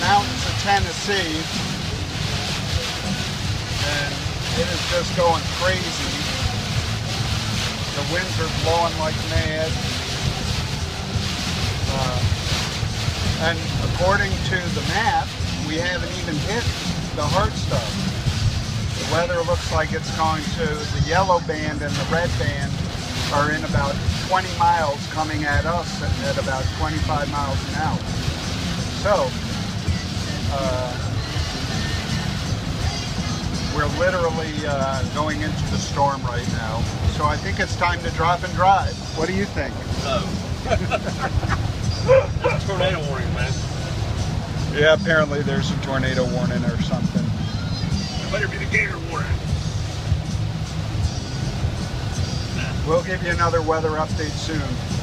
mountains of Tennessee, and it is just going crazy. The winds are blowing like mad. And according to the map, we haven't even hit the hard stuff. The weather looks like it's going to, the yellow band and the red band are in about 20 miles coming at us at about 25 miles an hour. So, we're literally going into the storm right now. So I think it's time to drop and drive. What do you think? It's tornado warning, man. Yeah, apparently there's a tornado warning or something. It better be the gator warning. We'll give you another weather update soon.